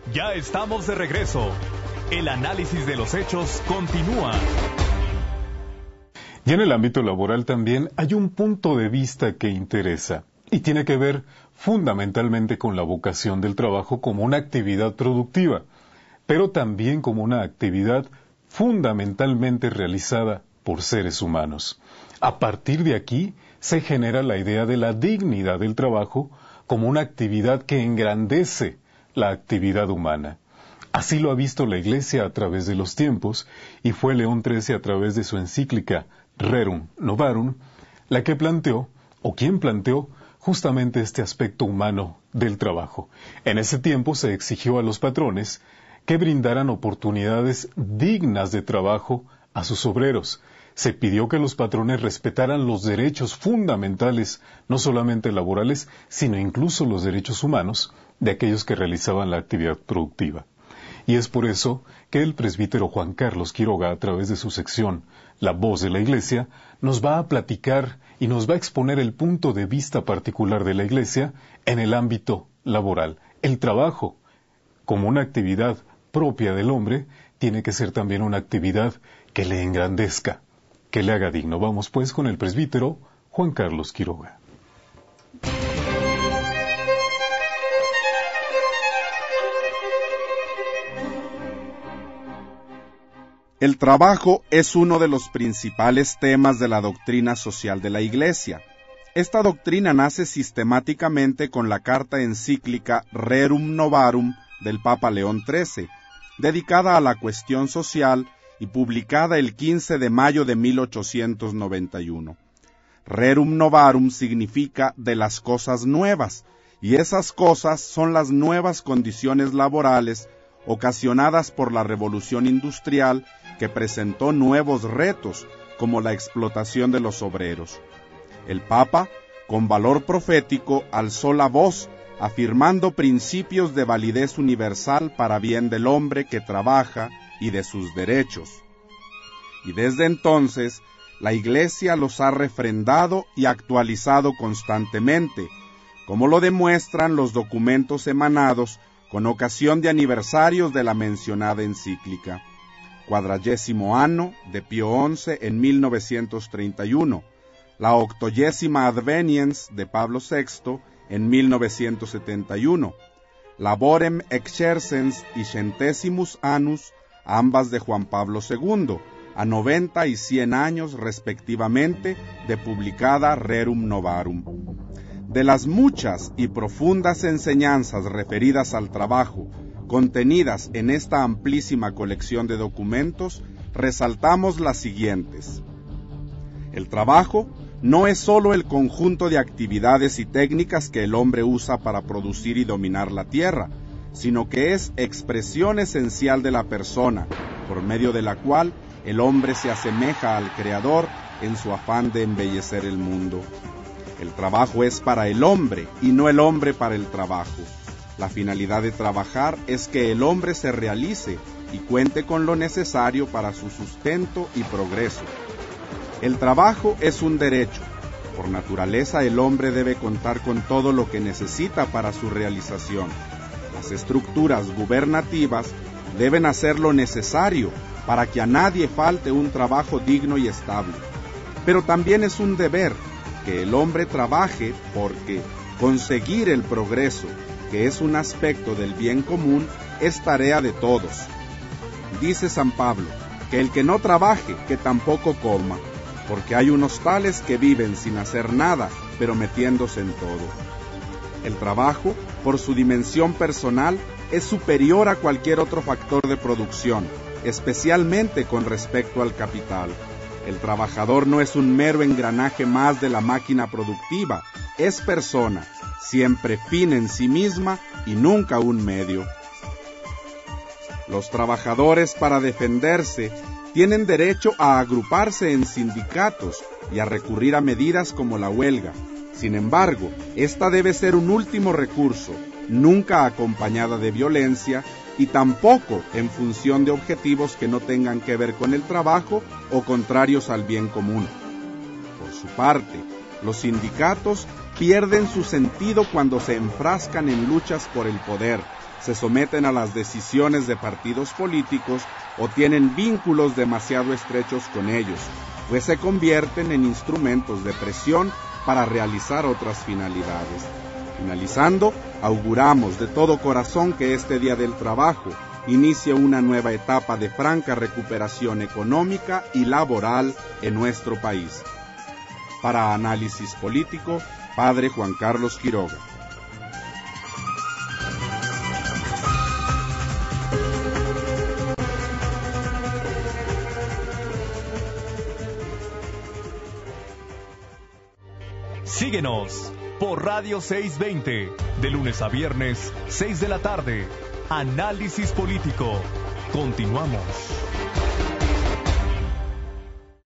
Ya estamos de regreso. El análisis de los hechos continúa. Y en el ámbito laboral también hay un punto de vista que interesa y tiene que ver fundamentalmente con la vocación del trabajo como una actividad productiva, pero también como una actividad fundamentalmente realizada por seres humanos. A partir de aquí se genera la idea de la dignidad del trabajo como una actividad que engrandece la actividad humana. Así lo ha visto la Iglesia a través de los tiempos, y fue León XIII a través de su encíclica Rerum Novarum, la que planteó, o quien planteó, justamente este aspecto humano del trabajo. En ese tiempo se exigió a los patrones que brindaran oportunidades dignas de trabajo a sus obreros. Se pidió que los patrones respetaran los derechos fundamentales, no solamente laborales, sino incluso los derechos humanos de aquellos que realizaban la actividad productiva. Y es por eso que el presbítero Juan Carlos Quiroga, a través de su sección La Voz de la Iglesia, nos va a platicar y nos va a exponer el punto de vista particular de la Iglesia en el ámbito laboral. El trabajo, como una actividad propia del hombre, tiene que ser también una actividad que le engrandezca, que le haga digno. Vamos pues con el presbítero Juan Carlos Quiroga. El trabajo es uno de los principales temas de la doctrina social de la Iglesia. Esta doctrina nace sistemáticamente con la carta encíclica Rerum Novarum del Papa León XIII, dedicada a la cuestión social y publicada el 15 de mayo de 1891. Rerum Novarum significa de las cosas nuevas, y esas cosas son las nuevas condiciones laborales ocasionadas por la revolución industrial que presentó nuevos retos, como la explotación de los obreros. El Papa, con valor profético, alzó la voz, afirmando principios de validez universal para bien del hombre que trabaja y de sus derechos. Y desde entonces, la Iglesia los ha refrendado y actualizado constantemente, como lo demuestran los documentos emanados con ocasión de aniversarios de la mencionada encíclica. 40º año de Pío XI en 1931, la 80ª Adveniens de Pablo VI en 1971, Laborem Exercens y Centesimus Annus, ambas de Juan Pablo II, a 90 y 100 años respectivamente de publicada Rerum Novarum. De las muchas y profundas enseñanzas referidas al trabajo, contenidas en esta amplísima colección de documentos, resaltamos las siguientes. El trabajo no es sólo el conjunto de actividades y técnicas que el hombre usa para producir y dominar la tierra, sino que es expresión esencial de la persona, por medio de la cual el hombre se asemeja al Creador en su afán de embellecer el mundo. El trabajo es para el hombre y no el hombre para el trabajo. La finalidad de trabajar es que el hombre se realice y cuente con lo necesario para su sustento y progreso. El trabajo es un derecho. Por naturaleza, el hombre debe contar con todo lo que necesita para su realización. Las estructuras gubernativas deben hacer lo necesario para que a nadie falte un trabajo digno y estable. Pero también es un deber que el hombre trabaje, porque conseguir el progreso, que es un aspecto del bien común, es tarea de todos. Dice San Pablo, que el que no trabaje, que tampoco coma, porque hay unos tales que viven sin hacer nada, pero metiéndose en todo. El trabajo, por su dimensión personal, es superior a cualquier otro factor de producción, especialmente con respecto al capital. El trabajador no es un mero engranaje más de la máquina productiva, es persona, siempre fin en sí misma y nunca un medio. Los trabajadores, para defenderse, tienen derecho a agruparse en sindicatos y a recurrir a medidas como la huelga. Sin embargo, esta debe ser un último recurso, nunca acompañada de violencia y tampoco en función de objetivos que no tengan que ver con el trabajo o contrarios al bien común. Por su parte, los sindicatos pierden su sentido cuando se enfrascan en luchas por el poder, se someten a las decisiones de partidos políticos o tienen vínculos demasiado estrechos con ellos, pues se convierten en instrumentos de presión para realizar otras finalidades. Finalizando, auguramos de todo corazón que este Día del Trabajo inicie una nueva etapa de franca recuperación económica y laboral en nuestro país. Para Análisis Político, Padre Juan Carlos Quiroga. Síguenos por Radio 620, de lunes a viernes, 6 de la tarde. Análisis Político. Continuamos.